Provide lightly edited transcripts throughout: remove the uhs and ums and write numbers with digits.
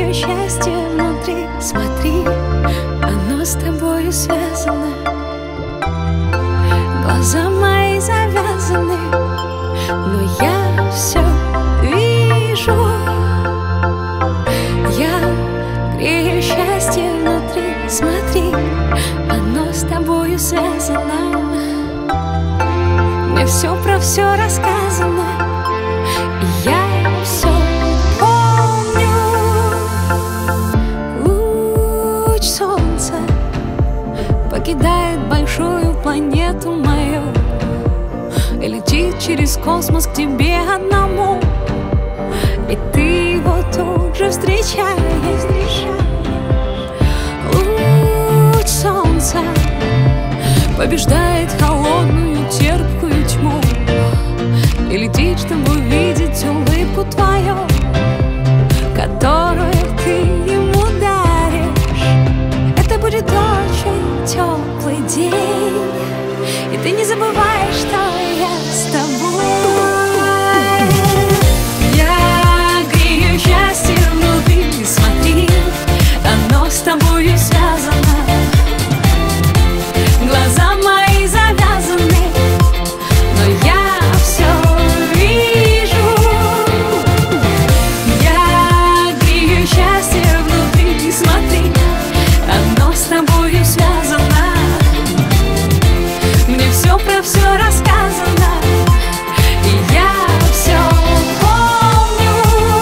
грею счастье внутри. Смотри, оно с тобою связано. Глаза мои завязаны, но я все вижу. Я грею счастье внутри. Смотри, оно с тобою связано. Мне все про все рассказано, и я все помню. Луч солнца покидает большую планету мою и летит через космос к тебе одному, и ты его тут же встречаешь. Луч солнца побеждает холодную терпкую тьму и летит, чтобы увидеть улыбку твою, которую ты ему даришь. Это будет очень теплый день, и ты не забываешь, что я с тобой. Я грею счастье внутри. Смотри, оно с тобою связано. Глаза мои завязаны, но я все вижу. Я грею счастье внутри. Смотри, оно с тобою связано. Мне все про все рассказано, и я все помню.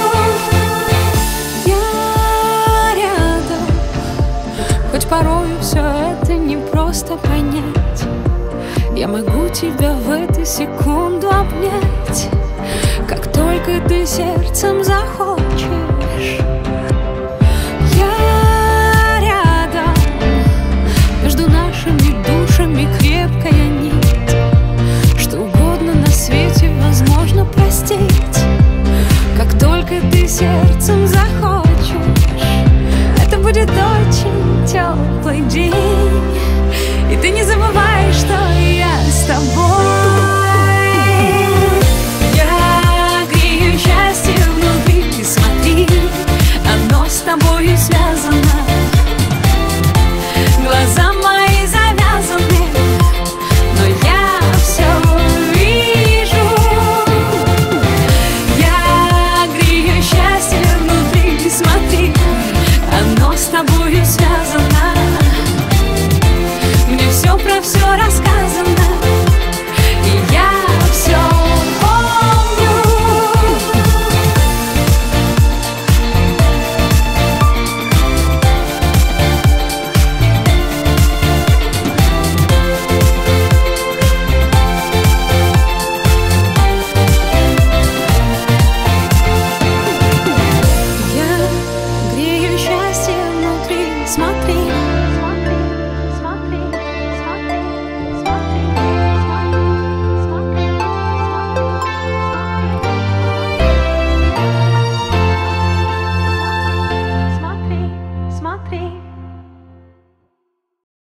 Я рядом, хоть порою все это не просто понять. Я могу тебя в эту секунду обнять, как только ты сердцем захочешь. Я рядом, между нашими душами крепкая нить. Что угодно на свете возможно простить, как только ты сердцем захочешь. Это будет очень теплый день, и ты не забываешь, что я с тобой. Я грею счастье внутри. Смотри, оно с тобою связано. Глаза мои завязаны, но я все вижу. Я грею счастье внутри. Смотри, оно с тобою связано. Мне все про все рассказано, и я все помню. Я грею счастье внутри. Смотри,